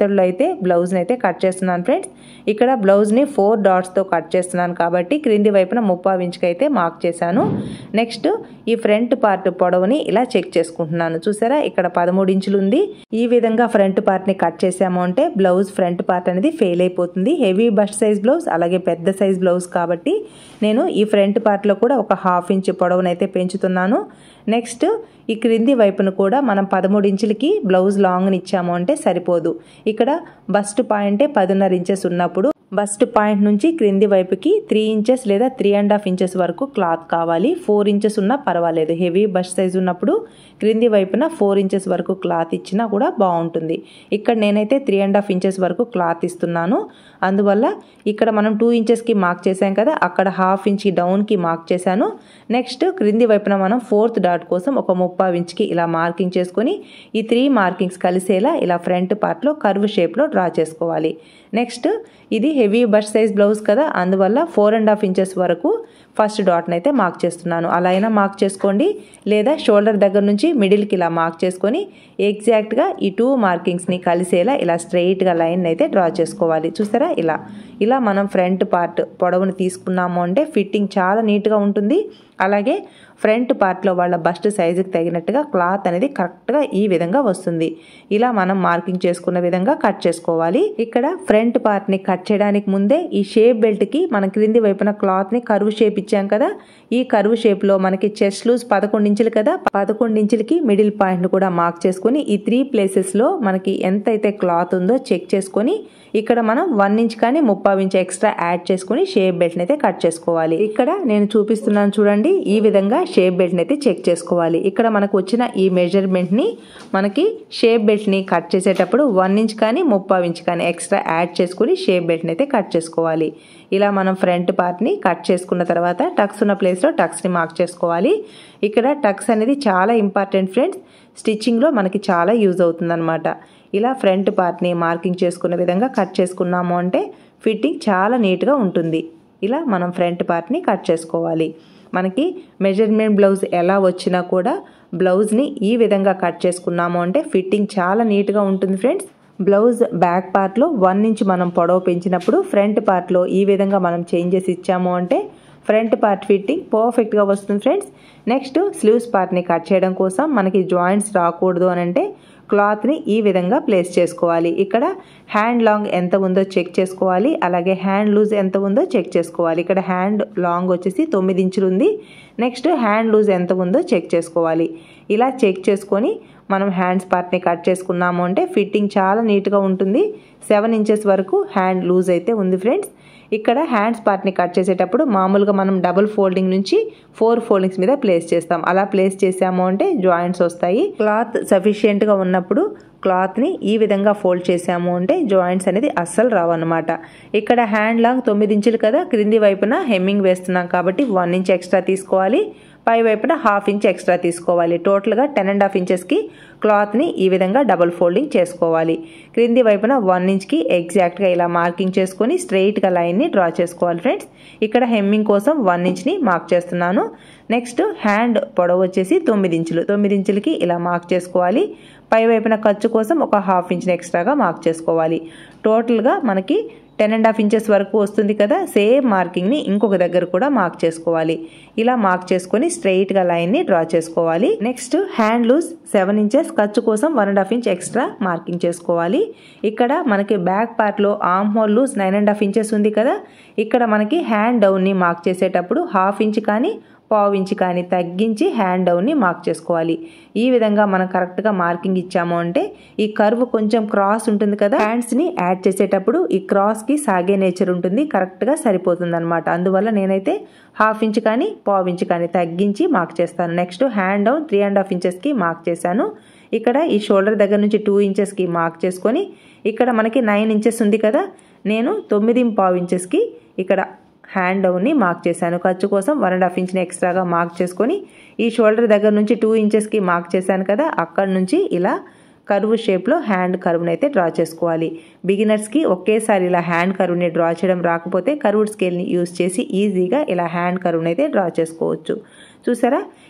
మెథడ్లో అయితే బ్లౌజ్ని అయితే కట్ చేస్తున్నాను ఫ్రెండ్స్. ఇక్కడ బ్లౌజ్ని ఫోర్ డాట్స్తో కట్ చేస్తున్నాను కాబట్టి క్రింది వైపున ముప్పావు ఇంచుకి అయితే మార్క్ చేశాను. నెక్స్ట్ ఈ ఫ్రంట్ పార్ట్ పొడవుని ఇలా చెక్ చేసుకుంటున్నాను. చూసారా ఇక్కడ పదమూడు ఇంచులు ఉంది. ఈ విధంగా ఫ్రంట్ పార్ట్ని కట్ చేసాము అంటే బ్లౌజ్ ఫ్రంట్ పార్ట్ అనేది ఫెయిల్ అయిపోతుంది. హెవీ బస్ట్ సైజ్ బ్లౌజ్ అలాగే పెద్ద సైజ్ బ్లౌజ్ కాబట్టి నేను ఈ ఫ్రంట్ పార్ట్లో కూడా ఒక హాఫ్ ఇంచ్ పొడవునైతే పెంచుతున్నాను. నెక్స్ట్ ఈ క్రింది వైపును కూడా మనం పదమూడు ఇంచులకి బ్లౌజ్ లాంగ్ని ఇచ్చాము అంటే సరిపోదు. ఇక్కడ బస్ట్ పాయింటే పదిన్నర ఇంచెస్ ఉన్నప్పుడు బస్ట్ పాయింట్ నుంచి క్రింది వైపుకి త్రీ ఇంచెస్ లేదా త్రీ అండ్ హాఫ్ ఇంచెస్ వరకు క్లాత్ కావాలి. ఫోర్ ఇంచెస్ ఉన్నా పర్వాలేదు. హెవీ బస్ట్ సైజ్ ఉన్నప్పుడు క్రింది వైపున ఫోర్ ఇంచెస్ వరకు క్లాత్ ఇచ్చినా కూడా బాగుంటుంది. ఇక్కడ నేనైతే త్రీ అండ్ హాఫ్ ఇంచెస్ వరకు క్లాత్ ఇస్తున్నాను. అందువల్ల ఇక్కడ మనం టూ ఇంచెస్కి మార్క్ చేసాం కదా, అక్కడ హాఫ్ ఇంచ్కి డౌన్కి మార్క్ చేశాను. నెక్స్ట్ క్రింది వైపున మనం ఫోర్త్ డాట్ కోసం ఒక ముప్పావు ఇంచ్కి ఇలా మార్కింగ్ చేసుకొని ఈ త్రీ మార్కింగ్స్ కలిసేలా ఇలా ఫ్రంట్ పార్ట్లో కర్వ్ షేప్లో డ్రా చేసుకోవాలి. నెక్స్ట్ ఇది హెవీ బస్ట్ సైజ్ బ్లౌజ్ కదా, అందువల్ల ఫోర్ అండ్ హాఫ్ ఇంచెస్ వరకు ఫస్ట్ డాట్ని అయితే మార్క్ చేస్తున్నాను. అలా అయినా మార్క్ చేసుకోండి, లేదా షోల్డర్ దగ్గర నుంచి మిడిల్కి ఇలా మార్క్ చేసుకొని ఎగ్జాక్ట్గా ఈ టూ మార్కింగ్స్ని కలిసేలా ఇలా స్ట్రెయిట్గా లైన్ అయితే డ్రా చేసుకోవాలి. చూసారా ఇలా ఇలా మనం ఫ్రంట్ పార్ట్ పొడవును తీసుకున్నాము అంటే ఫిట్టింగ్ చాలా నీట్గా ఉంటుంది. అలాగే ఫ్రంట్ పార్ట్లో వాళ్ళ బస్ట్ సైజుకి తగినట్టుగా క్లాత్ అనేది కరెక్ట్గా ఈ విధంగా వస్తుంది. ఇలా మనం మార్కింగ్ చేసుకున్న విధంగా కట్ చేసుకోవాలి. ఇక్కడ ఫ్రంట్ పార్ట్ని కట్ చేయడానికి ముందే ఈ షేప్ బెల్ట్కి మన క్రింది వైపున క్లాత్ని కర్వ్ షేప్ ఇచ్చాం కదా, ఈ కర్వ్ షేప్లో మనకి చెస్ట్ లూజ్ పదకొండు ఇంచులు కదా, పదకొండు ఇంచులకి మిడిల్ పాయింట్ని కూడా మార్క్ చేసుకొని ఈ త్రీ ప్లేసెస్లో మనకి ఎంతైతే క్లాత్ ఉందో చెక్ చేసుకొని ఇక్కడ మనం వన్ ఇంచ్ కానీ ముప్పావు ఇంచ్ ఎక్స్ట్రా యాడ్ చేసుకుని షేప్ బెల్ట్ని అయితే కట్ చేసుకోవాలి. ఇక్కడ నేను చూపిస్తున్నాను చూడండి, ఈ విధంగా షేప్ బెల్ట్ని అయితే చెక్ చేసుకోవాలి. ఇక్కడ మనకు వచ్చిన ఈ మెజర్మెంట్ని మనకి షేప్ బెల్ట్ని కట్ చేసేటప్పుడు వన్ ఇంచ్ కానీ ముప్పావు ఇంచ్ కానీ ఎక్స్ట్రా యాడ్ చేసుకుని షేప్ బెల్ట్ని అయితే కట్ చేసుకోవాలి. ఇలా మనం ఫ్రంట్ పార్ట్ని కట్ చేసుకున్న తర్వాత టక్స్ ఉన్న ప్లేస్లో టక్స్ని మార్క్ చేసుకోవాలి. ఇక్కడ టక్స్ అనేది చాలా ఇంపార్టెంట్ ఫ్రెండ్స్, స్టిచ్చింగ్లో మనకి చాలా యూజ్ అవుతుంది అనమాట. ఇలా ఫ్రంట్ పార్ట్ని మార్కింగ్ చేసుకున్న విధంగా కట్ చేసుకున్నాము అంటే ఫిట్టింగ్ చాలా నీట్గా ఉంటుంది. ఇలా మనం ఫ్రంట్ పార్ట్ని కట్ చేసుకోవాలి. మనకి మెజర్మెంట్ బ్లౌజ్ ఎలా వచ్చినా కూడా బ్లౌజ్ని ఈ విధంగా కట్ చేసుకున్నాము అంటే ఫిట్టింగ్ చాలా నీట్గా ఉంటుంది ఫ్రెండ్స్. బ్లౌజ్ బ్యాక్ పార్ట్లో వన్ ఇంచ్ మనం పొడవు పెంచినప్పుడు ఫ్రంట్ పార్ట్లో ఈ విధంగా మనం చేంజెస్ ఇచ్చాము అంటే ఫ్రంట్ పార్ట్ ఫిట్టింగ్ పర్ఫెక్ట్గా వస్తుంది ఫ్రెండ్స్. నెక్స్ట్ స్లీవ్స్ పార్ట్ని కట్ చేయడం కోసం మనకి జాయింట్స్ రాకూడదు అని అంటే క్లాత్ని ఈ విధంగా ప్లేస్ చేసుకోవాలి. ఇక్కడ హ్యాండ్ లాంగ్ ఎంత ఉందో చెక్ చేసుకోవాలి, అలాగే హ్యాండ్ లూజ్ ఎంత ఉందో చెక్ చేసుకోవాలి. ఇక్కడ హ్యాండ్ లాంగ్ వచ్చేసి తొమ్మిది ఇంచులు ఉంది. నెక్స్ట్ హ్యాండ్ లూజ్ ఎంత ఉందో చెక్ చేసుకోవాలి. ఇలా చెక్ చేసుకొని మనం హ్యాండ్స్ పార్ట్ని కట్ చేసుకున్నాము అంటే ఫిట్టింగ్ చాలా నీట్గా ఉంటుంది. సెవెన్ ఇంచెస్ వరకు హ్యాండ్ లూజ్ అయితే ఉంది ఫ్రెండ్స్. ఇక్కడ హ్యాండ్స్ పార్ట్ని కట్ చేసేటప్పుడు మామూలుగా మనం డబుల్ ఫోల్డింగ్ నుంచి ఫోర్ ఫోల్డింగ్స్ మీద ప్లేస్ చేస్తాం. అలా ప్లేస్ చేసాము అంటే జాయింట్స్ వస్తాయి. క్లాత్ సఫిషియెంట్గా ఉన్నప్పుడు క్లాత్ని ఈ విధంగా ఫోల్డ్ చేసాము అంటే జాయింట్స్ అనేది అస్సలు రావు అనమాట. ఇక్కడ హ్యాండ్ లాంగ్ తొమ్మిది ఇంచులు కదా, క్రింది వైపున హెమ్మింగ్ వేస్తున్నాం కాబట్టి వన్ ఇంచ్ ఎక్స్ట్రా తీసుకోవాలి, పై వైపున హాఫ్ ఇంచ్ ఎక్స్ట్రా తీసుకోవాలి. టోటల్గా టెన్ అండ్ హాఫ్ ఇంచెస్కి క్లాత్ని ఈ విధంగా డబుల్ ఫోల్డింగ్ చేసుకోవాలి. క్రింది వైపున వన్ ఇంచ్కి ఎగ్జాక్ట్గా ఇలా మార్కింగ్ చేసుకొని స్ట్రెయిట్గా లైన్ని డ్రా చేసుకోవాలి ఫ్రెండ్స్. ఇక్కడ హెమ్మింగ్ కోసం వన్ ఇంచ్ని మార్క్ చేస్తున్నాను. నెక్స్ట్ హ్యాండ్ పొడవు వచ్చేసి తొమ్మిది ఇంచులు తొమ్మిది ఇంచులకి ఇలా మార్క్ చేసుకోవాలి. పై వైపున ఖర్చు కోసం ఒక హాఫ్ ఇంచ్ని ఎక్స్ట్రాగా మార్క్ చేసుకోవాలి. టోటల్గా మనకి టెన్ అండ్ హాఫ్ ఇంచెస్ వరకు వస్తుంది కదా, సేమ్ మార్కింగ్ని ఇంకొక దగ్గర కూడా మార్క్ చేసుకోవాలి. ఇలా మార్క్ చేసుకొని స్ట్రెయిట్గా లైన్ని డ్రా చేసుకోవాలి. Next hand loose seven inches, ఖర్చు కోసం one and half inch extra marking చేసుకోవాలి. ఇక్కడ మనకి బ్యాక్ పార్ట్లో arm hole loose nine and half inches ఉంది కదా, ఇక్కడ మనకి హ్యాండ్ డౌన్ని మార్క్ చేసేటప్పుడు హాఫ్ ఇంచ్ కానీ పావు ఇంచ్ కానీ తగ్గించి హ్యాండ్ డౌన్ని మార్క్ చేసుకోవాలి. ఈ విధంగా మనం కరెక్ట్గా మార్కింగ్ ఇచ్చాము అంటే ఈ కర్వ్ కొంచెం క్రాస్ ఉంటుంది కదా, హ్యాండ్స్ని యాడ్ చేసేటప్పుడు ఈ క్రాస్కి సాగే నేచర్ ఉంటుంది, కరెక్ట్గా సరిపోతుంది అనమాట. అందువల్ల నేనైతే హాఫ్ ఇంచ్ కానీ పావు ఇంచ్ కానీ తగ్గించి మార్క్ చేస్తాను. Next hand down three and half ఇంచెస్కి మార్క్ చేశాను. ఇక్కడ ఈ షోల్డర్ దగ్గర నుంచి టూ ఇంచెస్కి మార్క్ చేసుకొని ఇక్కడ మనకి నైన్ ఇంచెస్ ఉంది కదా, నేను తొమ్మిది పావు ఇంచెస్కి ఇక్కడ హ్యాండ్ డౌన్ని మార్క్ చేశాను. ఖర్చు కోసం వన్ అండ్ హాఫ్ ఇంచ్ని ఎక్స్ట్రాగా మార్క్ చేసుకొని ఈ షోల్డర్ దగ్గర నుంచి టూ ఇంచెస్కి మార్క్ చేశాను కదా, అక్కడ నుంచి ఇలా కర్వ్ షేప్లో హ్యాండ్ కర్వ్ని అయితే డ్రా చేసుకోవాలి. బిగినర్స్కి ఒకేసారి ఇలా హ్యాండ్ కర్వ్ని డ్రా చేయడం రాకపోతే కర్వ్డ్ స్కేల్ని యూజ్ చేసి ఈజీగా ఇలా హ్యాండ్ కర్వ్ని అయితే డ్రా చేసుకోవచ్చు. చూసారా,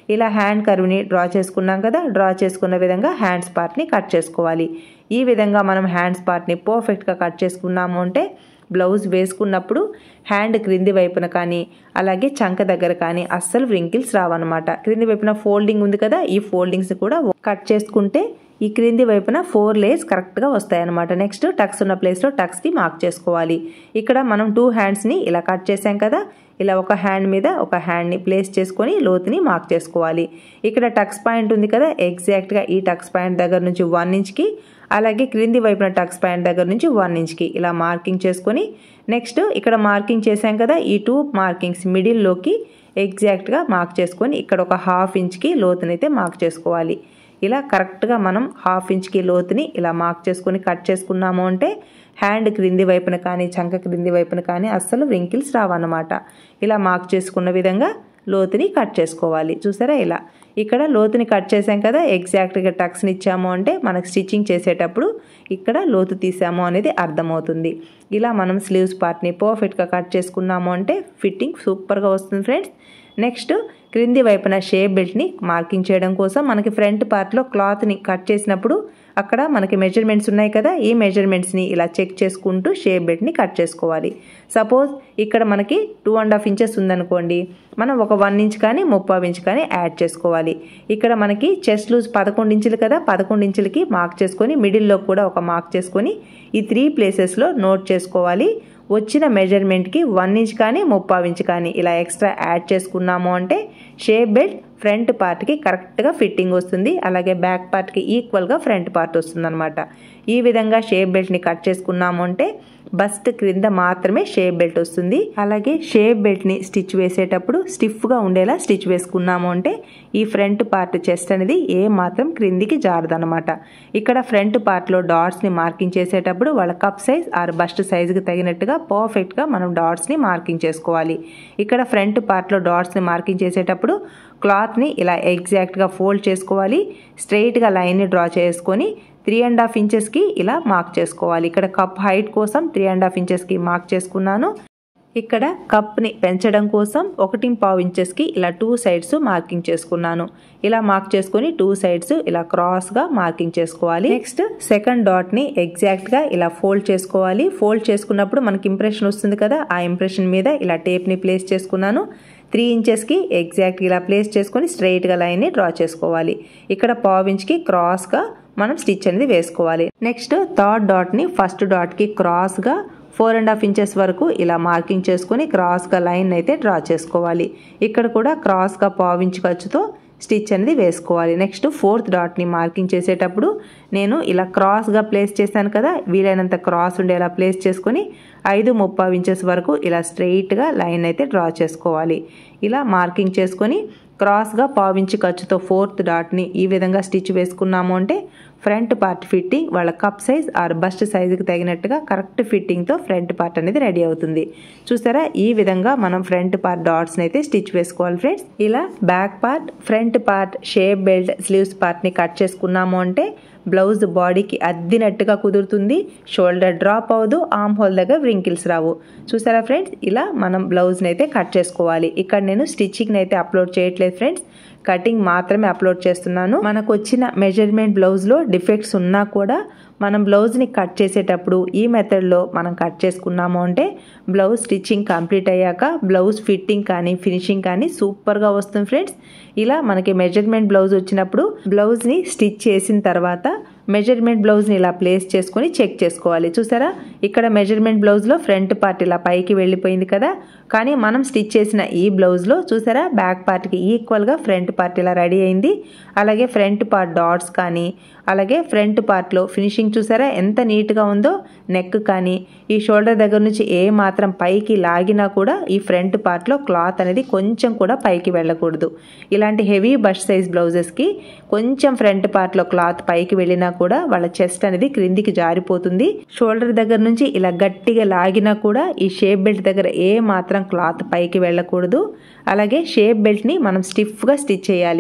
ఇలా హ్యాండ్ కర్వ్ని డ్రా చేసుకున్నాం కదా, డ్రా చేసుకున్న విధంగా హ్యాండ్స్ పార్ట్ని కట్ చేసుకోవాలి. ఈ విధంగా మనం హ్యాండ్స్ పార్ట్ని పర్ఫెక్ట్గా కట్ చేసుకున్నాము అంటే బ్లౌజ్ వేసుకున్నప్పుడు హ్యాండ్ క్రింది వైపున కానీ అలాగే చంక దగ్గర కానీ అస్సలు వ్రింకిల్స్ రావన్నమాట. క్రింది వైపున ఫోల్డింగ్ ఉంది కదా, ఈ ఫోల్డింగ్స్ కూడా కట్ చేసుకుంటే ఈ క్రింది వైపున ఫోర్ లేయర్స్ కరెక్ట్గా వస్తాయన్నమాట. నెక్స్ట్ టక్స్ ఉన్న ప్లేస్లో టక్స్కి మార్క్ చేసుకోవాలి. ఇక్కడ మనం టూ హ్యాండ్స్ని ఇలా కట్ చేసాం కదా, ఇలా ఒక హ్యాండ్ మీద ఒక హ్యాండ్ని ప్లేస్ చేసుకొని లోతుని మార్క్ చేసుకోవాలి. ఇక్కడ టక్స్ పాయింట్ ఉంది కదా, ఎగ్జాక్ట్గా ఈ టక్స్ పాయింట్ దగ్గర నుంచి వన్ ఇంచ్కి అలాగే క్రింది వైపున టక్స్ పాయింట్ దగ్గర నుంచి వన్ ఇంచ్కి ఇలా మార్కింగ్ చేసుకొని నెక్స్ట్ ఇక్కడ మార్కింగ్ చేసాం కదా, ఈ టూ మార్కింగ్స్ మిడిల్లోకి ఎగ్జాక్ట్గా మార్క్ చేసుకొని ఇక్కడ ఒక హాఫ్ ఇంచ్కి లోతునైతే మార్క్ చేసుకోవాలి. ఇలా కరెక్ట్గా మనం హాఫ్ ఇంచ్కి లోతుని ఇలా మార్క్ చేసుకొని కట్ చేసుకున్నాము అంటే హ్యాండ్ క్రింది వైపున కానీ చంక క్రింది వైపున కానీ అస్సలు వ్రింకిల్స్ రావన్నమాట. ఇలా మార్క్ చేసుకున్న విధంగా లోతుని కట్ చేసుకోవాలి. చూసారా ఇలా ఇక్కడ లోతుని కట్ చేసాం కదా, ఎగ్జాక్ట్గా టక్స్ని ఇచ్చాము అంటే మనకు స్టిచ్చింగ్ చేసేటప్పుడు ఇక్కడ లోతు తీసాము అనేది అర్థమవుతుంది. ఇలా మనం స్లీవ్స్ పార్ట్ని పర్ఫెక్ట్గా కట్ చేసుకున్నాము అంటే ఫిట్టింగ్ సూపర్గా వస్తుంది ఫ్రెండ్స్. నెక్స్ట్ క్రింది వైపున షేప్ బెల్ట్ని మార్కింగ్ చేయడం కోసం మనకి ఫ్రంట్ పార్ట్లో క్లాత్ని కట్ చేసినప్పుడు అక్కడ మనకి మెజర్మెంట్స్ ఉన్నాయి కదా, ఈ మెజర్మెంట్స్ని ఇలా చెక్ చేసుకుంటూ షేప్ బెల్ట్ని కట్ చేసుకోవాలి. సపోజ్ ఇక్కడ మనకి టూ అండ్ హాఫ్ ఇంచెస్ ఉందనుకోండి, మనం ఒక వన్ ఇంచ్ కానీ ముప్పావు ఇంచ్ కానీ యాడ్ చేసుకోవాలి. ఇక్కడ మనకి చెస్ట్ లూజ్ పదకొండు ఇంచులు కదా, పదకొండు ఇంచులకి మార్క్ చేసుకొని మిడిల్లో కూడా ఒక మార్క్ చేసుకొని ఈ త్రీ ప్లేసెస్లో నోట్ చేసుకోవాలి. వచ్చిన మెజర్మెంట్కి వన్ ఇంచ్ కానీ ముప్పావు ఇంచ్ కానీ ఇలా ఎక్స్ట్రా యాడ్ చేసుకున్నాము అంటే షేప్ బెల్ట్ ఫ్రంట్ పార్ట్కి కరెక్ట్గా ఫిట్టింగ్ వస్తుంది, అలాగే బ్యాక్ పార్ట్కి ఈక్వల్గా ఫ్రంట్ పార్ట్ వస్తుంది అనమాట. ఈ విధంగా షేప్ బెల్ట్ని కట్ చేసుకున్నాము అంటే బస్ట్ క్రింద మాత్రమే షేప్ బెల్ట్ వస్తుంది. అలాగే షేప్ బెల్ట్ని స్టిచ్ వేసేటప్పుడు స్టిఫ్గా ఉండేలా స్టిచ్ వేసుకున్నాము అంటే ఈ ఫ్రంట్ పార్ట్ చెస్ట్ అనేది ఏ మాత్రం క్రిందికి జారదనమాట. ఇక్కడ ఫ్రంట్ పార్ట్లో డాట్స్ని మార్కింగ్ చేసేటప్పుడు వాళ్ళ కప్ సైజ్ ఆర్ బస్ట్ సైజుకి తగినట్టుగా పర్ఫెక్ట్గా మనం డాట్స్ని మార్కింగ్ చేసుకోవాలి. ఇక్కడ ఫ్రంట్ పార్ట్లో డాట్స్ని మార్కింగ్ చేసేటప్పుడు క్లాత్ని ఇలా ఎగ్జాక్ట్గా ఫోల్డ్ చేసుకోవాలి. స్ట్రైట్గా లైన్ని డ్రా చేసుకొని త్రీ అండ్ హాఫ్ ఇంచెస్కి ఇలా మార్క్ చేసుకోవాలి. ఇక్కడ కప్ హైట్ కోసం త్రీ అండ్ హాఫ్ ఇంచెస్కి మార్క్ చేసుకున్నాను. ఇక్కడ కప్ని పెంచడం కోసం ఒకటి పావు ఇంచెస్కి ఇలా టూ సైడ్స్ మార్కింగ్ చేసుకున్నాను. ఇలా మార్క్ చేసుకొని టూ సైడ్స్ ఇలా క్రాస్గా మార్కింగ్ చేసుకోవాలి. నెక్స్ట్ సెకండ్ డాట్ని ఎగ్జాక్ట్గా ఇలా ఫోల్డ్ చేసుకోవాలి. ఫోల్డ్ చేసుకున్నప్పుడు మనకి ఇంప్రెషన్ వస్తుంది కదా, ఆ ఇంప్రెషన్ మీద ఇలా టేప్ని ప్లేస్ చేసుకున్నాను. త్రీ ఇంచెస్కి ఎగ్జాక్ట్ ఇలా ప్లేస్ చేసుకొని స్ట్రైట్గా లైన్ని డ్రా చేసుకోవాలి. ఇక్కడ పావు ఇంచ్కి క్రాస్గా మనం స్టిచ్ అనేది వేసుకోవాలి. నెక్స్ట్ థర్డ్ డాట్ని ఫస్ట్ డాట్కి క్రాస్గా ఫోర్ అండ్ హాఫ్ ఇంచెస్ వరకు ఇలా మార్కింగ్ చేసుకొని క్రాస్గా లైన్ అయితే డ్రా చేసుకోవాలి. ఇక్కడ కూడా క్రాస్గా పావు ఇంచ్ ఖర్చుతో స్టిచ్ అనేది వేసుకోవాలి. నెక్స్ట్ ఫోర్త్ డాట్ని మార్కింగ్ చేసేటప్పుడు నేను ఇలా క్రాస్గా ప్లేస్ చేశాను కదా, వీలైనంత క్రాస్ ఉండేలా ప్లేస్ చేసుకొని ఐదు ముప్పావు ఇంచెస్ వరకు ఇలా స్ట్రెయిట్గా లైన్ అయితే డ్రా చేసుకోవాలి. ఇలా మార్కింగ్ చేసుకొని క్రాస్గా పావించి ఖర్చుతో ఫోర్త్ డాట్ని ఈ విధంగా స్టిచ్ వేసుకున్నాము అంటే ఫ్రంట్ పార్ట్ ఫిట్టింగ్ వాళ్ళ కప్ సైజ్ ఆర్ బస్ట్ సైజుకి తగినట్టుగా కరెక్ట్ ఫిట్టింగ్తో ఫ్రంట్ పార్ట్ అనేది రెడీ అవుతుంది. చూసారా, ఈ విధంగా మనం ఫ్రంట్ పార్ట్ డాట్స్ని అయితే స్టిచ్ వేసుకోవాలి ఫ్రెండ్స్. ఇలా back part, front part, shape belt, sleeves పార్ట్ని కట్ చేసుకున్నాము అంటే బ్లౌజ్ బాడీకి అద్దినట్టుగా కుదురుతుంది. షోల్డర్ డ్రాప్ అవ్వదు, ఆర్మ్ హోల్ దగ్గర వ్రింకిల్స్ రావు. చూసారా ఫ్రెండ్స్, ఇలా మనం బ్లౌజ్ని అయితే కట్ చేసుకోవాలి. ఇక్కడ నేను స్టిచ్చింగ్ అయితే అప్లోడ్ చేయట్లేదు ఫ్రెండ్స్, కటింగ్ మాత్రమే అప్లోడ్ చేస్తున్నాను. మనకు వచ్చిన మెజర్మెంట్ బ్లౌజ్లో డిఫెక్ట్స్ ఉన్నా కూడా మనం బ్లౌజ్ని కట్ చేసేటప్పుడు ఈ మెథడ్లో మనం కట్ చేసుకున్నాము అంటే బ్లౌజ్ స్టిచ్చింగ్ కంప్లీట్ అయ్యాక బ్లౌజ్ ఫిట్టింగ్ కానీ ఫినిషింగ్ కానీ సూపర్గా వస్తుంది ఫ్రెండ్స్. ఇలా మనకి మెజర్మెంట్ బ్లౌజ్ వచ్చినప్పుడు బ్లౌజ్ని స్టిచ్ చేసిన తర్వాత మెజర్మెంట్ బ్లౌజ్ని ఇలా ప్లేస్ చేసుకొని చెక్ చేసుకోవాలి. చూసారా, ఇక్కడ మెజర్మెంట్ బ్లౌజ్లో ఫ్రంట్ పార్ట్ ఇలా పైకి వెళ్ళిపోయింది కదా, కానీ మనం స్టిచ్ చేసిన ఈ బ్లౌజ్లో చూసారా బ్యాక్ పార్ట్కి ఈక్వల్గా ఫ్రంట్ పార్ట్ ఇలా రెడీ అయింది. అలాగే ఫ్రంట్ పార్ట్ డాట్స్ కానీ అలాగే ఫ్రంట్ పార్ట్లో ఫినిషింగ్ చూసారా ఎంత నీట్గా ఉందో. నెక్ కానీ ఈ షోల్డర్ దగ్గర నుంచి ఏ మాత్రం పైకి లాగినా కూడా ఈ ఫ్రంట్ పార్ట్లో క్లాత్ అనేది కొంచెం కూడా పైకి వెళ్ళకూడదు. ఇలాంటి హెవీ బస్ట్ సైజ్ బ్లౌజెస్కి కొంచెం ఫ్రంట్ పార్ట్లో క్లాత్ పైకి వెళ్ళినా కూడా వాళ్ళ చెస్ట్ అనేది క్రిందికి జారిపోతుంది. షోల్డర్ దగ్గర నుంచి ఇలా గట్టిగా లాగినా కూడా ఈ షేప్ బెల్ట్ దగ్గర ఏ మాత్రం క్లాత్ పైకి వెళ్ళకూడదు. అలాగే షేప్ బెల్ట్ని మనం స్టిఫ్గా స్టిచ్ చేయాలి.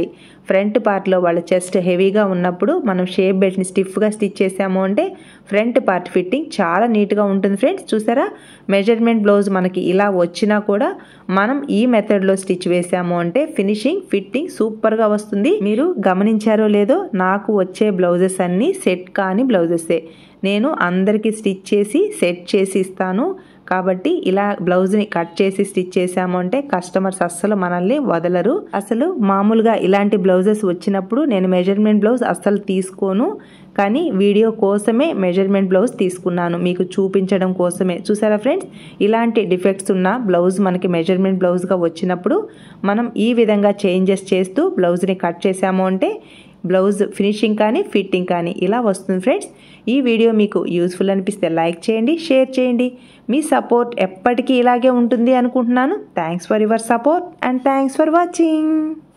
ఫ్రంట్ పార్ట్లో వాళ్ళ చెస్ట్ హెవీగా ఉన్నప్పుడు మనం షేప్ బెల్ట్ని స్టిఫ్గా స్టిచ్ చేసాము అంటే ఫ్రంట్ పార్ట్ ఫిట్టింగ్ చాలా నీట్గా ఉంటుంది ఫ్రెండ్స్. చూసారా, మెజర్మెంట్ బ్లౌజ్ మనకి ఇలా వచ్చినా కూడా మనం ఈ మెథడ్లో స్టిచ్ వేసాము అంటే ఫినిషింగ్ ఫిట్టింగ్ సూపర్గా వస్తుంది. మీరు గమనించారో లేదో, నాకు వచ్చే బ్లౌజెస్ అన్నీ సెట్ కాని బ్లౌజెసే. నేను అందరికీ స్టిచ్ చేసి సెట్ చేసి ఇస్తాను. కాబట్టి ఇలా బ్లౌజ్ని కట్ చేసి స్టిచ్ చేసాము అంటే కస్టమర్స్ అస్సలు మనల్ని వదలరు. అసలు మామూలుగా ఇలాంటి బ్లౌజెస్ వచ్చినప్పుడు నేను మెజర్మెంట్ బ్లౌజ్ అస్సలు తీసుకోను, కానీ వీడియో కోసమే మెజర్మెంట్ బ్లౌజ్ తీసుకున్నాను, మీకు చూపించడం కోసమే. చూసారా ఫ్రెండ్స్, ఇలాంటి డిఫెక్ట్స్ ఉన్న బ్లౌజ్ మనకి మెజర్మెంట్ బ్లౌజ్గా వచ్చినప్పుడు మనం ఈ విధంగా చేంజెస్ చేస్తూ బ్లౌజ్ని కట్ చేసాము అంటే బ్లౌజ్ ఫినిషింగ్ కానీ ఫిట్టింగ్ కానీ ఇలా వస్తుంది ఫ్రెండ్స్. ఈ వీడియో మీకు యూస్ఫుల్ అనిపిస్తే లైక్ చేయండి, షేర్ చేయండి. మీ సపోర్ట్ ఎప్పటికీ ఇలాగే ఉంటుంది అనుకుంటున్నాను. Thanks for your support and thanks for watching.